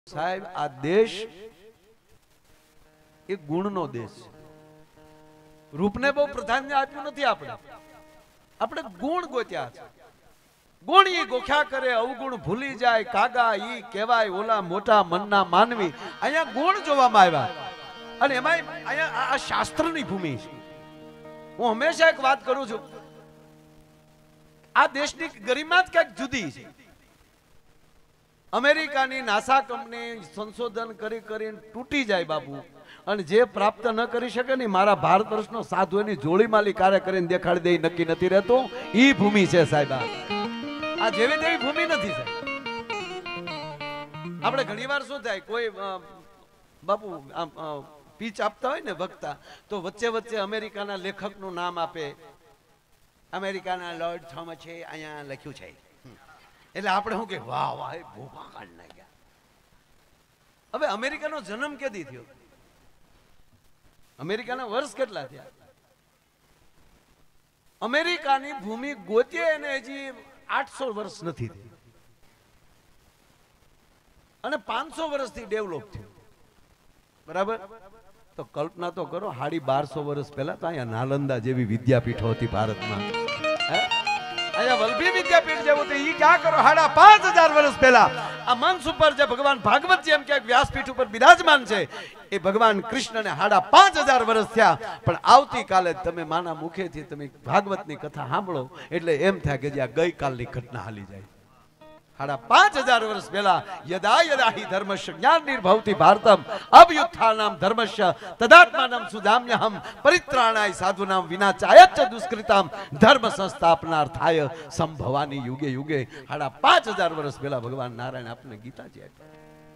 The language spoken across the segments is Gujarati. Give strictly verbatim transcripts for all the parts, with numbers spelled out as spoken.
સાહેબ આ દેશ એ ગુણનો દેશ છે. રૂપને બહુ પ્રાધાન્ય આપ્યું નથી. આપણે આપણે ગુણ ગોત્યા છે. ગુણ ઈ ગોખ્યા કરે, અવગુણ ભૂલી જાય. કાગા ઈ કહેવાય ઓલા મોટા મનના માનવી. અહીંયા ગુણ જોવામાં આવ્યા અને એમાં અહીંયા આ શાસ્ત્રની ભૂમિ છે. હું હંમેશા એક વાત કરું છું, આ દેશની ગરિમા જ કંઈક જુદી છે. અમેરિકાની નાસા કંપની સંશોધન કરી કરીને તૂટી જાય બાબુ, અને જે પ્રાપ્ત ન કરી શકે ને મારા ભારત વર્ષનો સાધુ એની જોડીમાલી કાર્ય કરીને દેખાડી દે નક્કી નથી રહેતું. ઈ ભૂમિ છે સાહેબ. આ જેવી તેવી ભૂમિ નથી સાહેબ. આપણે ઘણીવાર શું થાય, કોઈ બાપુ પીચ આપતા હોય ને વક્તા, તો વચ્ચે વચ્ચે અમેરિકાના લેખકનું નામ આપે. અમેરિકાના લોર્ડ થોમસે અહીંયા લખ્યું છે, એટલે આપણે શું કે વાહ વાહ એ ભૂખા કાઢ નાખ્યા. હવે અમેરિકાનો જન્મ કેદી થયો? અમેરિકાના વર્ષ કેટલા થયા? અમેરિકાની ભૂમિ ગોતીએ એને હજી આઠસો વર્ષ નથી થઈ, અને પાંચસો વર્ષથી ડેવલપ થયું. બરાબર? તો કલ્પના તો કરો, સાડી બારસો વર્ષ પહેલા તો અહીંયા નાલંદા જેવી વિદ્યાપીઠો હતી ભારતમાં. અહીંયા વલ્લભી વિદ્યાપીઠ જેવું હતું. ઈ ક્યાં કરો, સાડા પાંચ હજાર વર્ષ પહેલા આ મંચ ઉપર જે ભગવાન ભાગવત જેમ કે વ્યાસપીઠ ઉપર બિરાજમાન છે, એ ભગવાન કૃષ્ણને સાડા પાંચ હજાર વર્ષ થયા. પણ આવતીકાલે તમે માના મુખેથી તમે ભાગવતની કથા સાંભળો એટલે એમ થાય કે જે આ ગઈકાલની ઘટના હાલી જાય. સાડા પાંચ હજાર વર્ષ પહેલા યદા યદા હિ ધર્મસ્ય જ્ઞાન નિર્ભવતિ ભારતમ અભ્યુત્થાનામ ધર્મસ્ય તદાત્માનમ સુધામ્યહમ પરિત્રાણાય સાધુનામ વિનાચાયચ દુષ્કૃતામ ધર્મ સંસ્થાપનાર્થાય સંભવાની યુગે યુગે. સાડા પાંચ હજાર વર્ષ પહેલા ભગવાન નારાયણ આપણે ગીતાજી આપ્યા,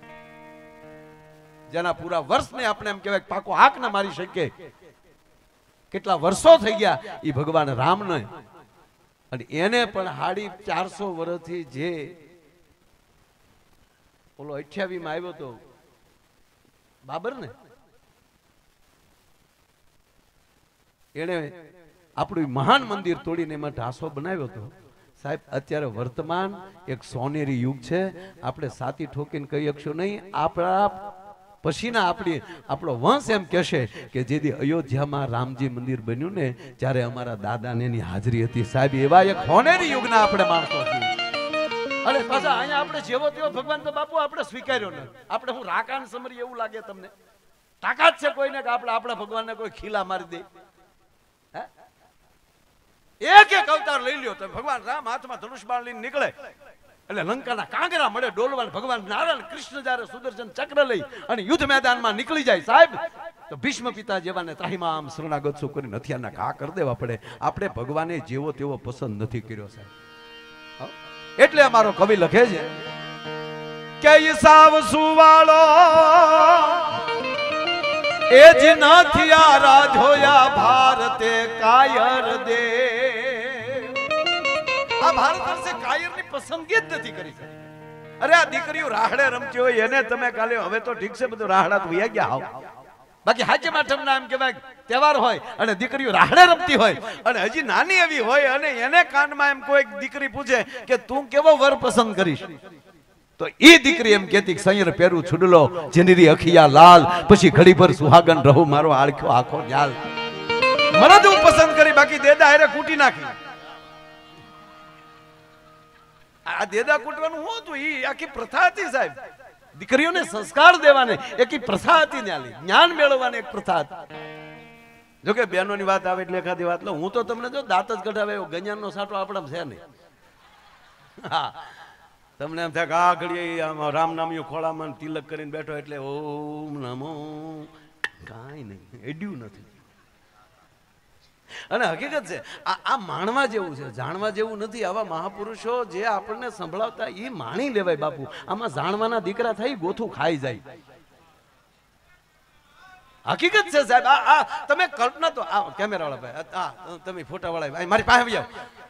જેના પૂરા વર્ષને આપણે એમ કહેવાય પાકો હાક ના મારી શકીએ. કેટલા વર્ષો થઈ ગયા એ ભગવાન રામને, અને એને પણ સાડી ચારસો વર્ષથી જે ઓલો અઠ્યાવી માં આવ્યો તો બાબર ને, એને આપણું મહાન મંદિર તોડીને એમાં ઢાસો બનાવ્યો હતો. સાહેબ અત્યારે વર્તમાન એક સોનેરી યુગ છે. આપણે સાતી ઠોકીને કહી શકશું નહીં. આપણા પછીના આપણી આપણો વંશ એમ કહેશે કે જેથી અયોધ્યામાં રામજી મંદિર બન્યું ને ત્યારે અમારા દાદાને એની હાજરી હતી. સાહેબ એવા એક હોનેરી યુગના આપણે માણસો છીએ. અને પાછા અહીંયા આપણે જેવો તેવો ભગવાન તો બાપુ આપણે સ્વીકાર્યો ને. આપણે હું રાકાન સમરી એવું લાગે તમને? તાકાત છે કોઈને કે આપણે આપણા ભગવાનને કોઈ ખીલા મારી દે? એક એક અવતાર લઈ લ્યો તમે, ભગવાન રામ હાથમાં ધનુષ બાણ લઈને નીકળે એટલે લંકાના કાંગરા મળે ડોલવા. ભગવાન નારાયણ કૃષ્ણ જ્યારે સુદર્શન ચક્ર લઈ અને યુદ્ધ મેદાનમાં નીકળી જાય સાહેબ, તો ભીષ્મ પિતા જેવાને ત્રાહિમામ શરણાગત સુ કરી નથી આના ઘા કરી દેવા પડે. આપણે ભગવાને જેવો તેવો પસંદ નથી કર્યો સાહેબ. એટલે અમારો કવિ લખે છે કે ઈસાવ સુવાળો એ જ નથી આ રાજોયા ભારતે કાયર દે. આ ભારત વર્ષે કાયરની પસંદગી જ નથી કરી. અરે આ દીકરીઓ રાહડે રમતી હોય એને તમે કાલે, હવે તો ઠીક છે બધું રાહડા તો વયા ગયા આવ, બાકી હાજે માઠમના એમ કહેવાય તહેવાર હોય અને દીકરીઓ રાહડે રમતી હોય અને હજી નાની એવી હોય અને એને કાનમાં એમ કોઈ દીકરી પૂછે કે તું કેવો વર પસંદ કરીશ, તો ઈ દીકરી એમ કહેતી સૈયર પહેરું છુડલો જેની અખિયા લાલ, પછી ઘડી ભર સુહાગન રહું મારો આળખ્યો આખો ન્યાલ. મને તો પસંદ કરી, બાકી દેદા હારે કૂટી નાખી. આ દેદા કૂટવાનું હું હતું, ઈ આખી પ્રથા હતી સાહેબ. દીકરીઓને સંસ્કાર દેવાને એક પ્રથા હતી, જ્ઞાન મેળવવાની એક પ્રથા હતી. જોકે બહેનોની વાત આવે એટલે એખાદી વાત લઉં. હું તો તમને જો દાંત જ કઢાવે એવો ગંજાનનો સાટો આપણા છે નહીં. હા, તમને એમ થાય કે આ ઘડીએ રામ નામ્યું ખોળામાં તિલક કરીને બેઠો એટલે ઓમ નમો, કાંઈ નહીં, એડ્યું નથી. અને હકીકત છે આ આ માણવા જેવું છે, જાણવા જેવું નથી. આવા મહાપુરુષો જે આપણને સંભળાવતા એ માણી લેવાય બાપુ. આમાં જાણવાના દીકરા થઈ ગોથું ખાઈ જાય. હકીકત છે સાહેબ. આ આ તમે કલ્પના તો આ કેમેરા વાળા ભાઈ, આ તમે ફોટા વાળા મારી પાસે આવી જાઓ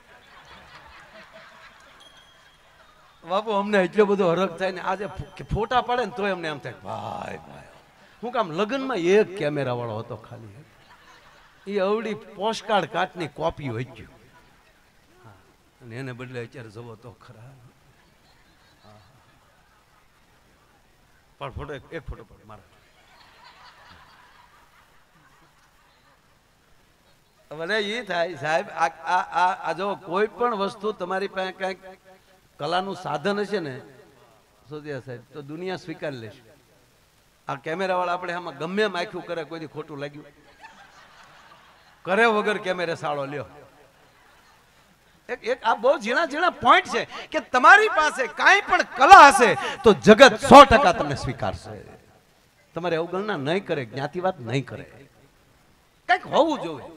બાપુ. અમને એટલો બધો હરખ થાય ને આજે ફોટા પડે ને તો અમને એમ થાય ભાઈ ભાઈ હું કામ લગ્નમાં એક કેમેરા વાળો હતો ખાલી, એ અવડી પોસ્ટકાર્ડ કાટની કોપી હોય ગયું, અને એને બદલે અત્યારે જવો તો ખરા. પણ ફોટો એક એક ફોટો પણ મારા મને એ થાય સાહેબ આ જો કોઈ પણ વસ્તુ તમારી પાસે કંઈક કલાનું સાધન હશે ને સોદિયા સાહેબ તો દુનિયા સ્વીકારી લેશે. આ કેમેરા વાળા આપણે આમાં ગમે એમ આખ્યું કરે કોઈ ખોટું લાગ્યું કરે વગર કેમેરે સાળો લ્યો. એક એક આ બહુ ઝીણા ઝીણા પોઈન્ટ છે કે તમારી પાસે કાંઈ પણ કલા હશે તો જગત સો ટકા તમને સ્વીકારશે. તમારે અવગણના નહીં કરે, જ્ઞાતિવાદ નહીં કરે, કંઈક હોવું જોઈએ.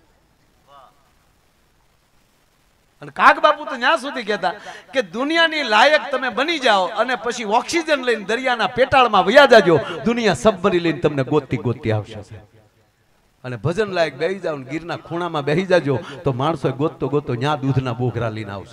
અને કાગ બાપુ તો ત્યાં સુધી કહેતા કે દુનિયાની લાયક તમે બની જાઓ અને પછી ઓક્સિજન લઈને દરિયાના પેટાળમાં વયા જાજો, દુનિયા સબમરી લઈને તમને ગોતતી ગોતતી આવશે. અને ભજન લાયક બેહી જાવ, ગીરના ખૂણામાં બેહી જાજો તો માણસો ગોતતો ગોતતો ન્યા દૂધના બોઘરા લઈને આવશે.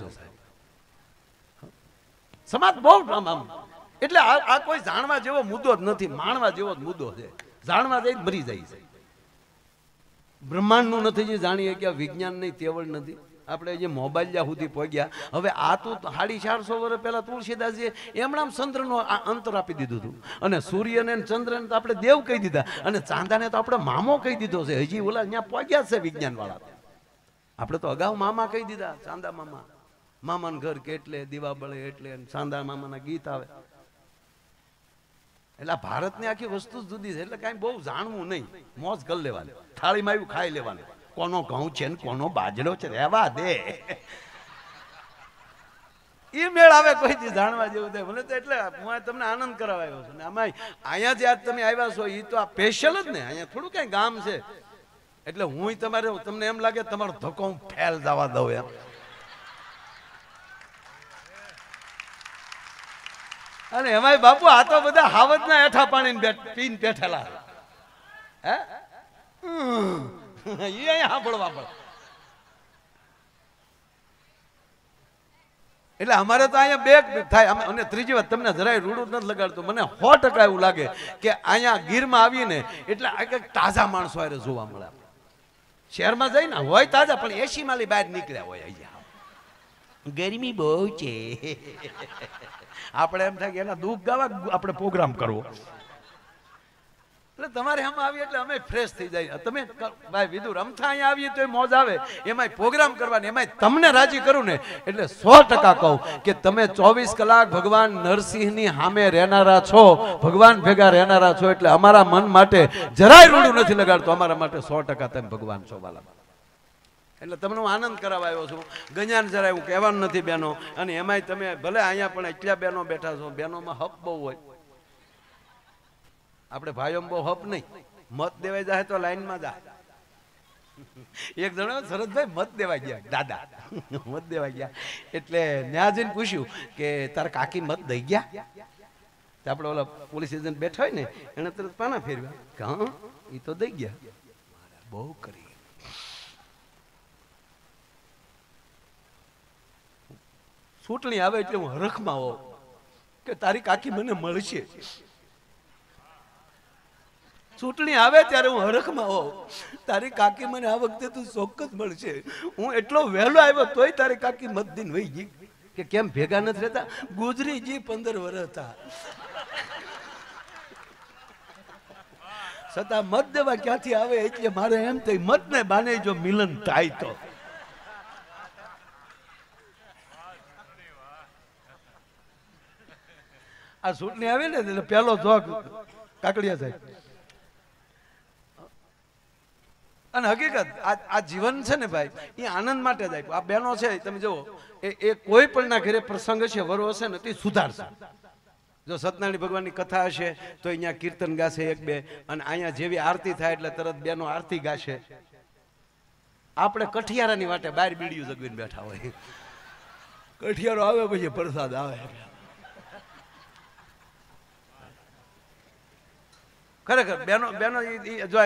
સમાજ બહુ આમ એટલે આ કોઈ જાણવા જેવો મુદ્દો જ નથી, માણવા જેવો જ મુદ્દો છે. જાણવા જઈ મરી જાય છે. બ્રહ્માંડ નું નથી જે જાણીએ કે વિજ્ઞાન નહીં તેવડ નથી. આપણે જે મોબાઈલ જ્યાં સુધી પહોંચ્યા, હવે આ તો સાડી ચારસો વર્ષ પહેલા તુલસીદાસજીએ એમણામ ચંદ્રનો અંતર આપી દીધું હતું. અને સૂર્યને ચંદ્રને તો આપણે દેવ કહી દીધા અને ચાંદાને તો આપણે મામો કહી દીધો છે. હજી ઓલા ત્યાં પહોંચ્યા છે વિજ્ઞાન વાળા. આપણે તો અગાઉ મામા કહી દીધા, ચાંદા મામા. મામાનું ઘર કેટલે, દીવા બળે એટલે, ચાંદા મામાના ગીત આવે. એટલે આ ભારતની આખી વસ્તુ જુદી છે. એટલે કાંઈ બહુ જાણવું નહીં, મોજ કરી લેવાની, થાળીમાં આવ્યું ખાઈ લેવાનું. કોનો ઘઉં છે ને કોનો બાજરો છે રહેવા દે, એ મેળ આવે કોઈ દી જાણવા જેવું થાય. મને તો એટલે હું તમને આનંદ કરાવવા આવ્યો છું. આમાં અહીંયા જે આજ તમે આવ્યા છો એ તો આ સ્પેશિયલ જ ને, અહીંયા થોડું કઈ ગામ છે. એટલે હું તમારે તમને એમ લાગે તમારો ધક્કો હું ફેલ જવા દઉં એમ. અને એમાંય બાપુ આ તો બધા હાવજના હેઠા પાણી પીને બેઠેલા હે, સાંભળવા પડે. એટલે અમારે તો અહીંયા બે થાય. અને ત્રીજી વાત તમને જરાય રૂડું નથી લગાડતું. મને સો ટકા એવું લાગે કે અહીંયા ગીરમાં આવીને એટલે તાજા માણસો આરે જોવા મળે. શહેરમાં જઈને હોય તાજા, પણ એસી માલી બહાર નીકળ્યા હોય. અહીંયા ગરમી બહુ છે, આપણે એમ થાય કે એના દુઃખ ગાવા આપણે પ્રોગ્રામ કરવો. એટલે તમારે આમ આવીએ એટલે અમે ફ્રેશ થઈ જાય. તમે ભાઈ વિદુર અમથા અહીંયા આવીએ તો મોજ આવે, એમાંય પ્રોગ્રામ કરવાની, એમાંય તમને રાજી કરું ને એટલે સો ટકા કહું કે તમે ચોવીસ કલાક ભગવાન નરસિંહની સામે રહેનારા છો, ભગવાન ભેગા રહેનારા છો. એટલે અમારા મન માટે જરાય રૂડું નથી લગાડતો, અમારા માટે સો ટકા તમે ભગવાન છો વાલા. એટલે તમને હું આનંદ કરાવવા આવ્યો છું. ગજાન જરાય હું કહેવાનું નથી બેનો. અને એમાંય તમે ભલે અહીંયા પણ એટલા બેનો બેઠા છો, બેનોમાં હક બહુ હોય. આપણે ભાઈઓ બહુ હપ નહીં. મત દેવાઈ જાય તો લાઈનમાં જાય. એક જણો શરદભાઈ મત દેવા ગયા, દાદા મત દેવા ગયા. એટલે ન્યા જઈને પૂછ્યું કે તારા કાકી મત દઈ ગયા? આપણે ઓલા પોલીસ એજન્ટ બેઠા હોય ને એને તરત પાના ફેરવ્યા કે હા એ તો દઈ ગયા. બહુ કરી ચૂંટણી આવે એટલે હું હરખમાં હોઉં કે તારી કાકી મને મળશે. ચૂંટણી આવે ત્યારે હું હરખમાં હોઉં તારી કાકી મને આ વખતે તું ચોક્કસ મળશે. હું એટલો વહેલો આવ્યો તોય તારી કાકી મત દિન વહી ગઈ કે કેમ ભેગા નથી રહેતા. ગુજરીજી પંદર વર્ષ હતા છતાં મત દેવા ક્યાંથી આવે. એટલે મારે એમ થાય મત ને બાને જો મિલન થાય તો. આ ચૂંટણી આવે ને એટલે પેલો જોક કાકડિયા સાહેબ. અને હકીકત આ જીવન છે ને ભાઈ એ આનંદ માટે જ આપ્યું. આ બહેનો છે તમે જુઓ એ એ કોઈ પણ ના ઘરે પ્રસંગ હશે, વરો હશે ને તે સુધારશે. જો સત્યનારાયણ ભગવાનની કથા હશે તો અહીંયા કીર્તન ગાશે એક બે, અને અહીંયા જેવી આરતી થાય એટલે તરત બેનો આરતી ગાશે. આપણે કઠિયારાની વાટે બહાર બીડીયું જગવીને બેઠા હોય. કઠિયારો આવે પછી પ્રસાદ આવે. ખરેખર બેનો બેનો જો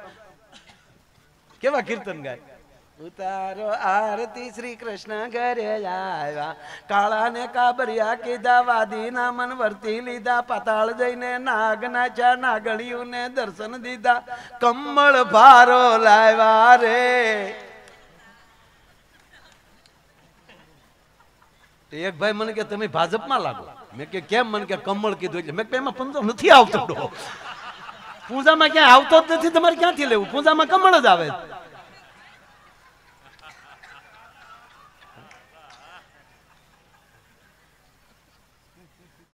કેવા કીર્તન ગાય. ઉતારો આરતી શ્રી કૃષ્ણ ઘરે આવ્યા, કાળા ને કાબરિયા કીધા, વાદી ના મન વર્તી લીધા, પાતાળ જઈને નાગ નાચ્યા, નાગણિયું ને દર્શન દીધા, કમળ ભારો લાવ્યા રે. એક ભાઈ મને કે તમે ભાજપમાં લાગો. મેં કે કેમ? મને કે કમળ કીધું એટલે મેં કે એમાં પંજો નથી આવતો. પૂજામાં ક્યાં આવતો જ નથી, તમારે ક્યાંથી લેવું? પૂજામાં કમળ જ આવે.